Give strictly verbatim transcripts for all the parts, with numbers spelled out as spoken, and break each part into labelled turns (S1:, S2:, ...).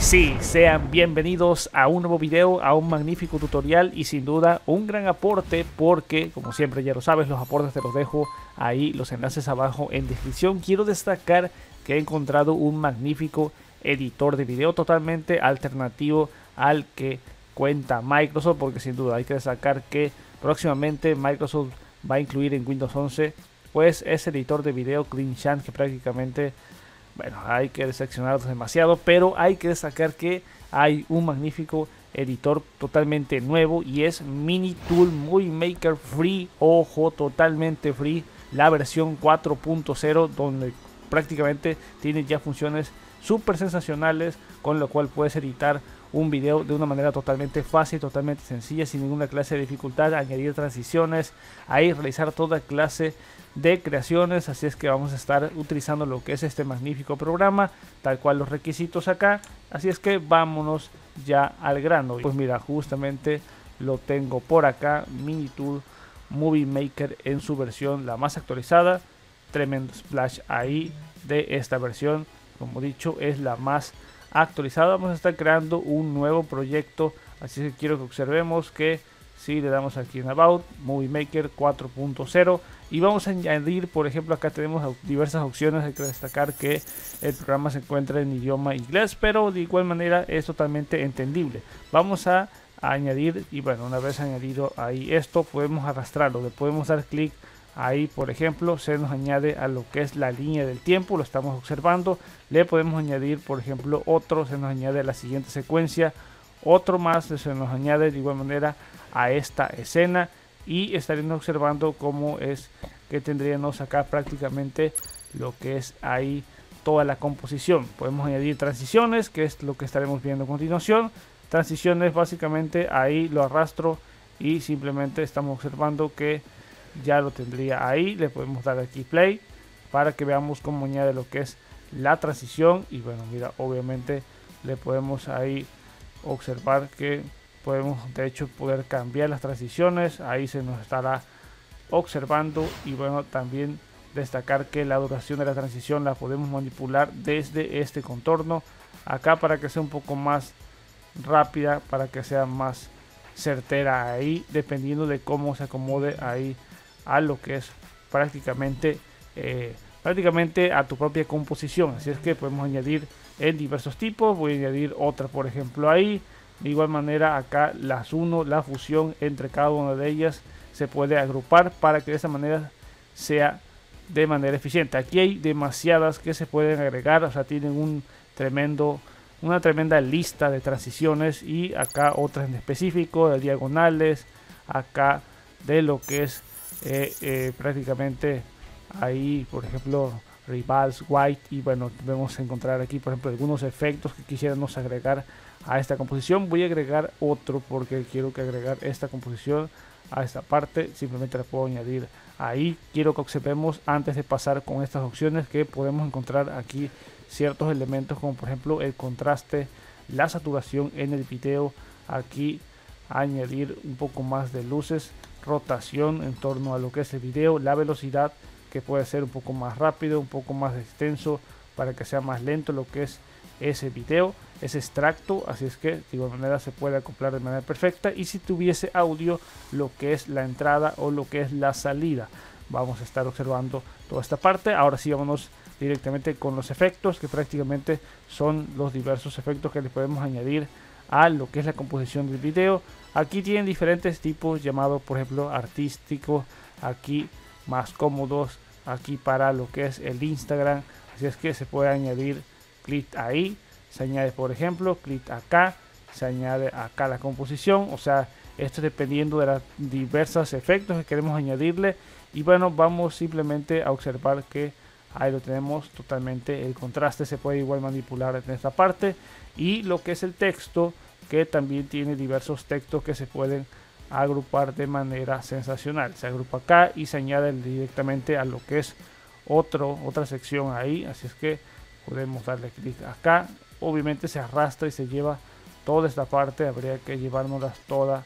S1: Sí, sean bienvenidos a un nuevo video, a un magnífico tutorial y sin duda un gran aporte porque, como siempre ya lo sabes, los aportes te los dejo ahí, los enlaces abajo en descripción. Quiero destacar que he encontrado un magnífico editor de video totalmente alternativo al que cuenta Microsoft, porque sin duda hay que destacar que próximamente Microsoft va a incluir en Windows once pues ese editor de video CleanShot que prácticamente, bueno, hay que decepcionarlos demasiado, pero hay que destacar que hay un magnífico editor totalmente nuevo y es Minitool Movie Maker Free, ojo, totalmente free, la versión cuatro punto cero, donde prácticamente tiene ya funciones súper sensacionales, con lo cual puedes editar un video de una manera totalmente fácil, totalmente sencilla, sin ninguna clase de dificultad, añadir transiciones, ahí realizar toda clase de creaciones. Así es que vamos a estar utilizando lo que es este magnífico programa, tal cual los requisitos acá. Así es que vámonos ya al grano. Pues mira, justamente lo tengo por acá, Minitool Movie Maker en su versión la más actualizada. Tremendo splash ahí de esta versión, como dicho, es la más actualizada. Vamos a estar creando un nuevo proyecto, así que quiero que observemos que si le damos aquí en About, Movie Maker cuatro punto cero, y vamos a añadir, por ejemplo, acá tenemos diversas opciones. Hay que destacar que el programa se encuentra en idioma inglés, pero de igual manera es totalmente entendible. Vamos a añadir, y bueno, una vez añadido ahí esto, podemos arrastrarlo, le podemos dar clic ahí, por ejemplo, se nos añade a lo que es la línea del tiempo, lo estamos observando. Le podemos añadir, por ejemplo, otro, se nos añade a la siguiente secuencia, otro más se nos añade de igual manera a esta escena, y estaremos observando cómo es que tendríamos acá prácticamente lo que es ahí toda la composición. Podemos añadir transiciones, que es lo que estaremos viendo a continuación. Transiciones, básicamente ahí lo arrastro y simplemente estamos observando que ya lo tendría ahí. Le podemos dar aquí play para que veamos cómo añade lo que es la transición. Y bueno, mira, obviamente le podemos ahí observar que podemos de hecho poder cambiar las transiciones, ahí se nos estará observando. Y bueno, también destacar que la duración de la transición la podemos manipular desde este contorno acá para que sea un poco más rápida, para que sea más certera ahí, dependiendo de cómo se acomode ahí a lo que es prácticamente eh, prácticamente a tu propia composición. Así es que podemos añadir en diversos tipos. Voy a añadir otra, por ejemplo, ahí. De igual manera acá las uno, la fusión entre cada una de ellas se puede agrupar para que de esa manera sea de manera eficiente. Aquí hay demasiadas que se pueden agregar, o sea, tienen un tremendo una tremenda lista de transiciones, y acá otras en específico de diagonales, acá de lo que es eh, eh, prácticamente ahí, por ejemplo, Rebalse, White, y bueno, debemos encontrar aquí, por ejemplo, algunos efectos que quisiéramos agregar a esta composición. Voy a agregar otro porque quiero que agregar esta composición a esta parte, simplemente la puedo añadir ahí. Quiero que observemos antes de pasar con estas opciones que podemos encontrar aquí ciertos elementos, como por ejemplo el contraste, la saturación en el video, aquí añadir un poco más de luces, rotación en torno a lo que es el video, la velocidad que puede ser un poco más rápido, un poco más extenso para que sea más lento lo que es ese video, ese extracto. Así es que de igual manera se puede acoplar de manera perfecta. Y si tuviese audio, lo que es la entrada o lo que es la salida, vamos a estar observando toda esta parte. Ahora sí, vámonos directamente con los efectos, que prácticamente son los diversos efectos que le podemos añadir a lo que es la composición del video. Aquí tienen diferentes tipos, llamados por ejemplo artístico, aquí más cómodos, aquí para lo que es el Instagram. Así es que se puede añadir clic ahí, se añade por ejemplo clic acá, se añade acá la composición. O sea, esto dependiendo de los diversos efectos que queremos añadirle. Y bueno, vamos simplemente a observar que ahí lo tenemos totalmente. El contraste se puede igual manipular en esta parte, y lo que es el texto, que también tiene diversos textos que se pueden agrupar de manera sensacional. Se agrupa acá y se añade directamente a lo que es otro, otra sección ahí. Así es que podemos darle clic acá, obviamente se arrastra y se lleva toda esta parte. Habría que llevárnoslas todas,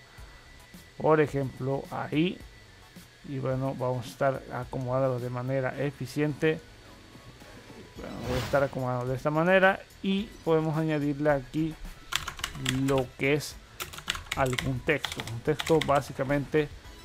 S1: por ejemplo, ahí. Y bueno, vamos a estar acomodando de manera eficiente Bueno, voy a estar acomodado de esta manera y podemos añadirle aquí lo que es algún texto, un texto básicamente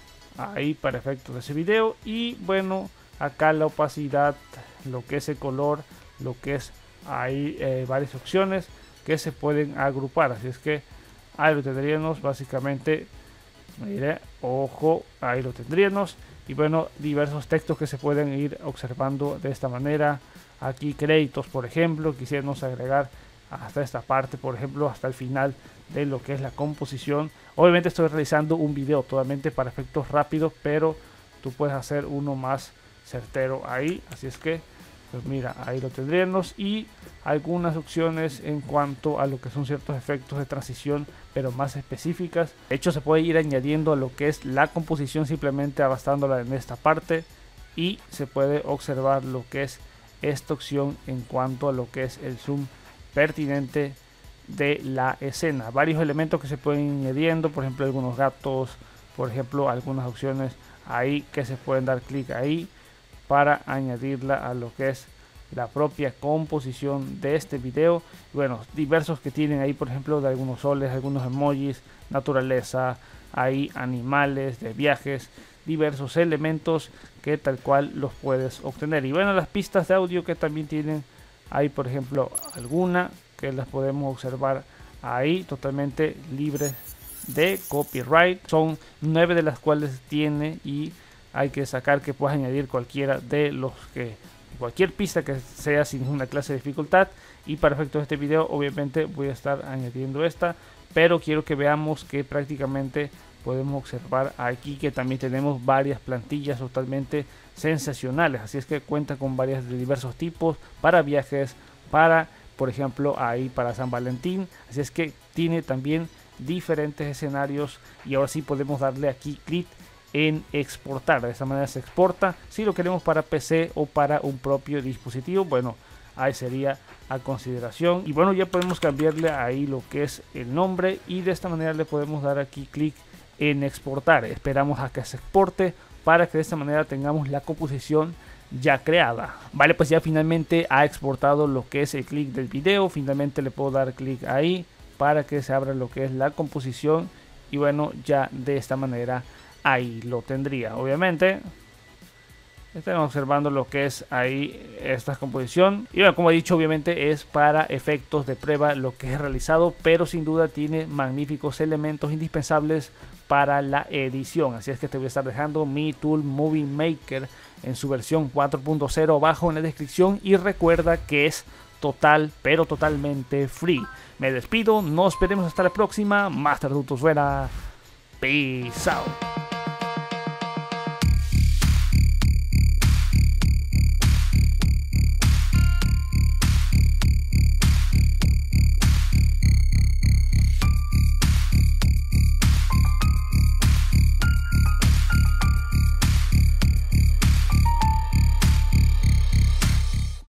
S1: ahí para efectos de ese video. Y bueno, acá la opacidad, lo que es el color, lo que es ahí eh, varias opciones que se pueden agrupar, así es que ahí lo tendríamos básicamente. Mire, ojo, ahí lo tendríamos. Y bueno, diversos textos que se pueden ir observando de esta manera. Aquí créditos, por ejemplo, quisiéramos agregar hasta esta parte, por ejemplo, hasta el final de lo que es la composición. Obviamente estoy realizando un video totalmente para efectos rápidos, pero tú puedes hacer uno más certero ahí. Así es que, pues mira, ahí lo tendríamos. Y algunas opciones en cuanto a lo que son ciertos efectos de transición, pero más específicas. De hecho, se puede ir añadiendo a lo que es la composición simplemente arrastrándola en esta parte, y se puede observar lo que es esta opción en cuanto a lo que es el zoom pertinente de la escena. Varios elementos que se pueden ir añadiendo, por ejemplo algunos gatos, por ejemplo algunas opciones ahí que se pueden dar clic ahí para añadirla a lo que es la propia composición de este video. Bueno, diversos que tienen ahí, por ejemplo, de algunos soles, algunos emojis, naturaleza, ahí animales, de viajes, diversos elementos que tal cual los puedes obtener. Y bueno, las pistas de audio que también tienen ahí, por ejemplo, alguna que las podemos observar ahí totalmente libres de copyright. Son nueve de las cuales tiene, y hay que sacar que puedas añadir cualquiera de los que cualquier pista que sea sin ninguna clase de dificultad. Y para efectos de este video obviamente voy a estar añadiendo esta, pero quiero que veamos que prácticamente podemos observar aquí que también tenemos varias plantillas totalmente sensacionales. Así es que cuenta con varias de diversos tipos para viajes, para por ejemplo ahí para San Valentín. Así es que tiene también diferentes escenarios, y ahora sí podemos darle aquí clic en exportar. De esta manera se exporta. Si lo queremos para P C o para un propio dispositivo, bueno, ahí sería a consideración. Y bueno, ya podemos cambiarle ahí lo que es el nombre, y de esta manera le podemos dar aquí clic en exportar. Esperamos a que se exporte para que de esta manera tengamos la composición ya creada. Vale, pues ya finalmente ha exportado lo que es el clic del video. Finalmente le puedo dar clic ahí para que se abra lo que es la composición, y bueno, ya de esta manera ahí lo tendría. Obviamente estamos observando lo que es ahí esta composición, y bueno, como he dicho, obviamente es para efectos de prueba lo que es realizado, pero sin duda tiene magníficos elementos indispensables para la edición. Así es que te voy a estar dejando mi tool Movie Maker en su versión cuatro punto cero abajo en la descripción, y recuerda que es total pero totalmente free. Me despido, nos veremos hasta la próxima. Master Dutos fuera. Peace out.